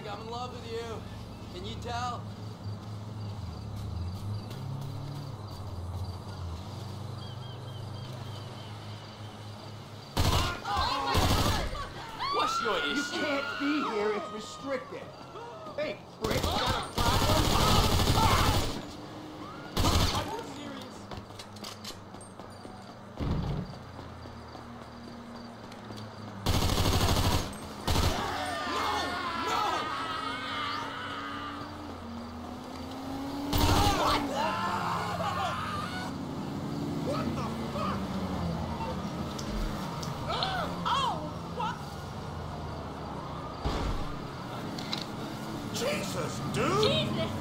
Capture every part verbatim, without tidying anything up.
I'm in love with you. Can you tell? What's your issue? You can't be here. It's restricted. Hey, Brick, got a problem? Are you serious? Jesus, dude! Jesus!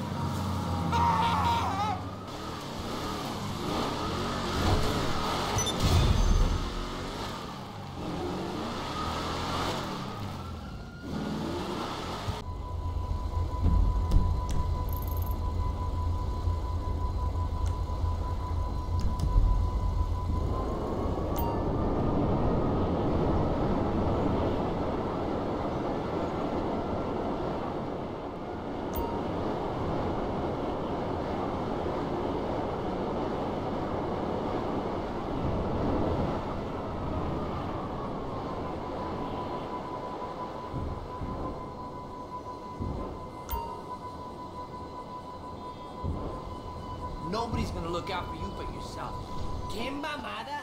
Nobody's gonna look out for you but yourself. ¡Qué mamada!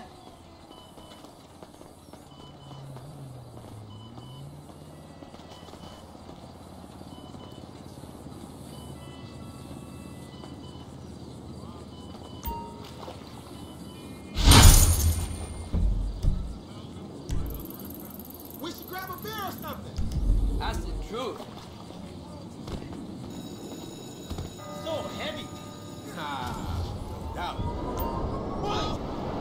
We should grab a beer or something. That's the truth. So heavy. Ah, no doubt. Whoa!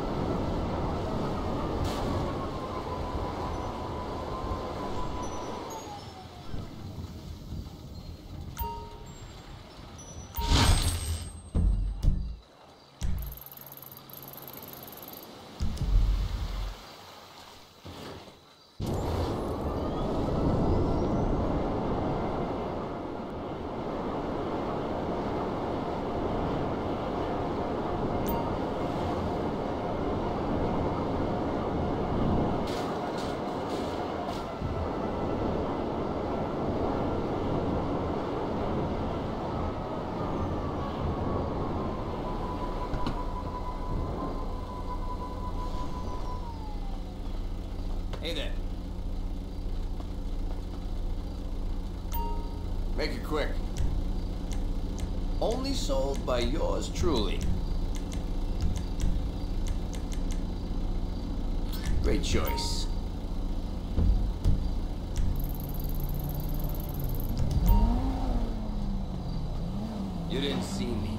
Hey there. Make it quick. Only sold by yours truly. Great choice. You didn't see me.